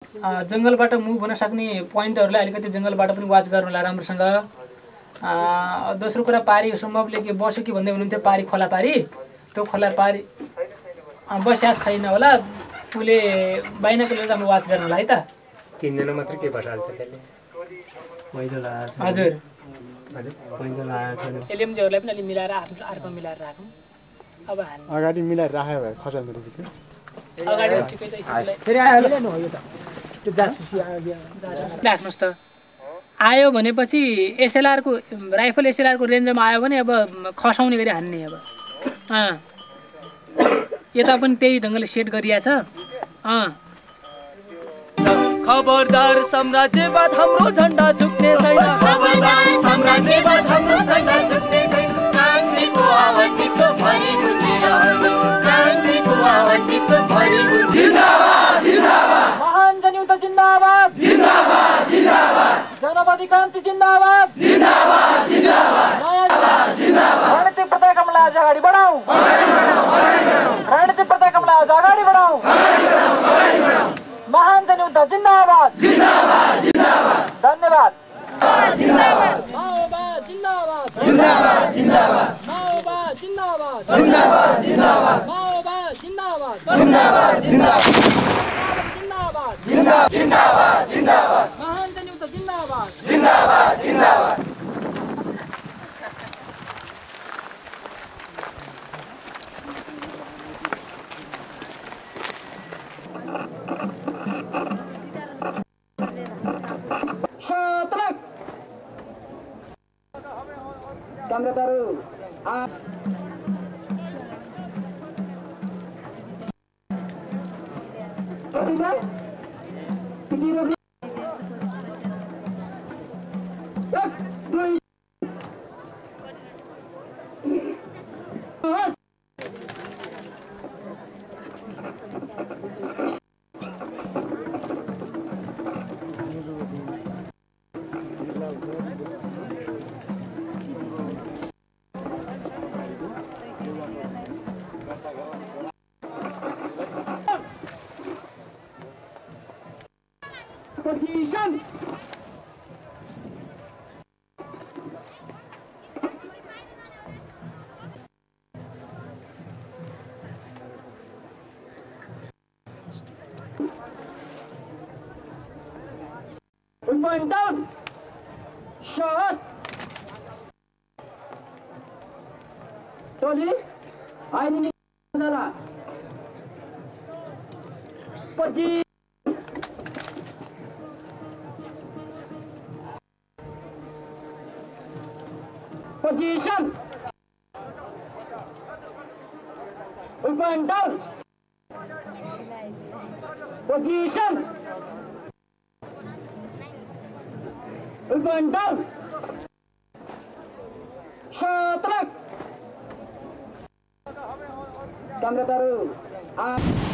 जङ्गलबाट मुभ हुन सक्ने पोइन्टहरूलाई अलिकति जङ्गलबाट पनि वाच गर्नु होला राम्रोसँग। दोस्रो कुरा पारी सम्भवले के बस्यो कि भन्दै हुनुहुन्थ्यो, पारी खोला पारी, त्यो खोला पारी बस्या छैन होला, उसले बाइनोकुलर राम्रो वाच गर्नु होला है त। 3 जना मात्र के भइहाल्छ त्यसले हजुर हजुर एलिएमजीहरूलाई पनि अलि मिलाएर आफ्नो अर्को मिलाएर राखौँ। अब अगाडि मिलाएर राख्यो भए खसाल मेरो अगाडि ठिकै छ राख्नुहोस् त। आयो भनेपछि एसएलआरको राइफल एसएलआरको रेन्जमा आयो भने अब खसाउने गरी हान्ने। अब यता पनि त्यही ढङ्गले सेट गरिया छ। खबरदार साम्राज्यवाद हाम्रो झण्डा झुक्ने छैन। खबरदार साम्राज्यवाद हाम्रो झण्डा झुक्ने छैन। क्रान्तिको आवाज विश्वभरि गुन्जिरह्यो। क्रान्तिको आवाज विश्वभरि जिन्दाबाद जिन्दाबाद। महान जनयुद्ध जिन्दाबाद जिन्दाबाद जिन्दाबाद। जनवादी क्रान्ति जिन्दाबाद जिन्दाबाद जिन्दाबाद। नयाँ जिन्दाबाद। रणनीतिक प्रतिक्रमणलाई अझ अगाडि बढाऊ। रणनीतिक प्रतिक्रमणलाई अझ अगाडि बढाऊ। महान जनयुद्ध जिन्दाबाद जिन्दाबाद जिन्दाबाद। धन्यवाद। जिन्दाबाद माओवाद जिन्दाबाद जिन्दाबाद जिन्दाबाद। माओवाद जिन्दाबाद जिन्दाबाद जिन्दाबाद। माओवाद जिन्दाबाद जिन्दाबाद जिन्दाबाद। जिन्दाबाद जिन्दाबाद जिन्दाबाद। महान जनयुद्ध जिन्दाबाद जिन्दाबाद जिन्दाबाद। Position. Weapon down. Shot. Tolly. Enemy. Position. Position. Weapon down. Position. Weapon down. Shot. Kamera taruh.